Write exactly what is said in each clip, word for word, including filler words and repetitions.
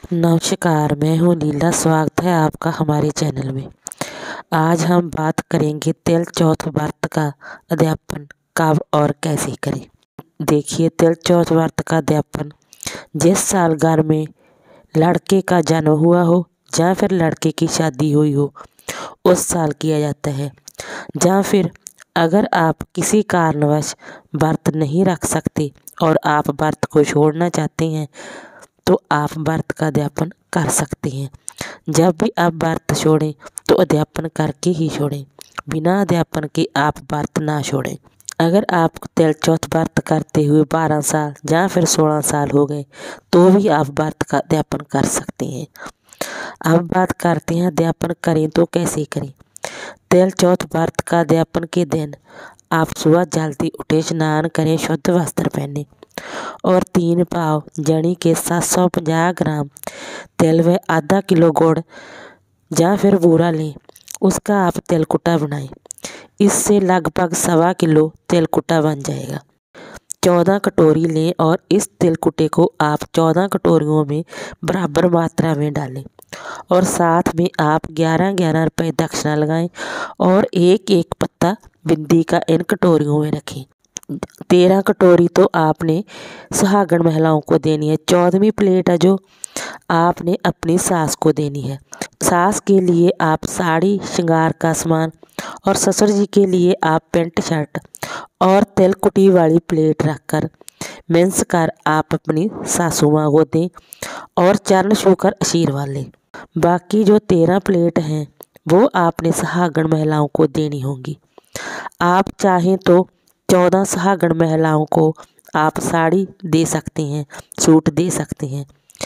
नमस्कार, मैं हूँ लीला। स्वागत है आपका हमारे चैनल में। आज हम बात करेंगे तेल चौथ व्रत का अध्यापन कब और कैसे करें। देखिए, तेल चौथ व्रत का अध्यापन जिस साल घर में लड़के का जन्म हुआ हो या फिर लड़के की शादी हुई हो उस साल किया जाता है। या फिर अगर आप किसी कारणवश व्रत नहीं रख सकते और आप व्रत को छोड़ना चाहते हैं तो आप व्रत का अध्यापन कर सकते हैं। जब भी आप व्रत छोड़ें तो अध्यापन करके ही छोड़ें, बिना अध्यापन के आप व्रत ना छोड़ें। अगर आप तेल चौथ व्रत करते हुए बारह साल या फिर सोलह साल हो गए तो भी आप व्रत का अध्यापन कर सकते हैं। अब बात करते हैं अध्यापन करें तो कैसे करें। तेल चौथ व्रत का अध्यापन के दिन आप सुबह जल्दी उठे, स्नान करें, शुद्ध वस्त्र पहने और तीन पाव जनी के सात सौ पचास ग्राम तेल व आधा किलो गुड़ या फिर बूरा लें। उसका आप तेलकुटा बनाएं। इससे लगभग सवा किलो तेलकुटा बन जाएगा। चौदह कटोरी लें और इस तेलकुटे को आप चौदह कटोरियों में बराबर मात्रा में डालें और साथ में आप ग्यारह ग्यारह रुपये दक्षिणा लगाएं और एक एक पत्ता बिंदी का इन कटोरियों में रखें। तेरह कटोरी तो आपने सुहागन महिलाओं को देनी है। चौदहवीं प्लेट है जो आपने अपनी सास को देनी है। सास के लिए आप साड़ी, श्रृंगार का सामान और ससुर जी के लिए आप पेंट शर्ट और तेलकुटी वाली प्लेट रखकर मिन्स कर आप अपनी सासू माँ को दें और चरण छूकर आशीर्वाद लें। बाकी जो तेरह प्लेट हैं वो आपने सुहागन महिलाओं को देनी होंगी। आप चाहें तो चौदह सुहागन महिलाओं को आप साड़ी दे सकते हैं, सूट दे सकते हैं।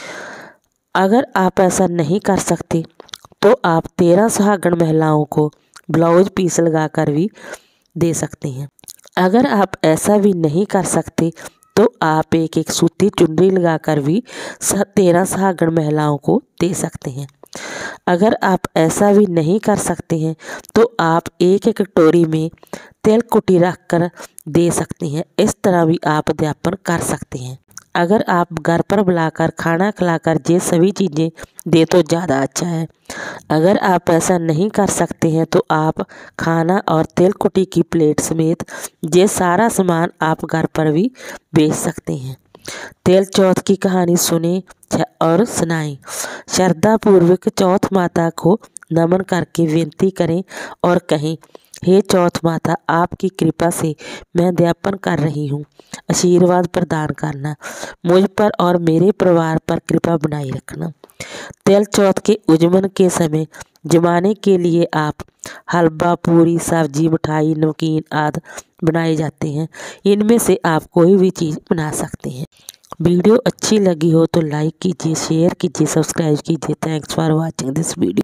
अगर आप ऐसा नहीं कर सकते तो आप तेरह सुहागन महिलाओं को ब्लाउज पीस लगा कर भी दे सकते हैं। अगर आप ऐसा भी नहीं कर सकते तो आप एक एक सूती चुनरी लगाकर भी तेरह सुहागन महिलाओं को दे सकते हैं। अगर आप ऐसा भी नहीं कर सकते हैं तो आप एक एक कटोरी में तेलकुटी रख कर दे सकते हैं। इस तरह भी आप अध्यापन कर सकते हैं। अगर आप घर पर बुलाकर खाना खिलाकर ये सभी चीज़ें दे तो ज़्यादा अच्छा है। अगर आप ऐसा नहीं कर सकते हैं तो आप खाना और तेलकुटी की प्लेट समेत ये सारा सामान आप घर पर भी बेच सकते हैं। तेल चौथ की कहानी सुने और सुनाएं। श्रद्धा पूर्वक चौथ माता को नमन करके विनती करें और कहें, हे चौथ माता, आपकी कृपा से मैं अध्यापन कर रही हूँ। आशीर्वाद प्रदान करना, मुझ पर और मेरे परिवार पर कृपा बनाए रखना। तेल चौथ के उजमन के समय जमाने के लिए आप हलवा, पूरी, सब्जी, मिठाई, नमकीन आदि बनाए जाते हैं। इनमें से आप कोई भी चीज़ बना सकते हैं। वीडियो अच्छी लगी हो तो लाइक कीजिए, शेयर कीजिए, सब्सक्राइब कीजिए। Thanks for watching this video.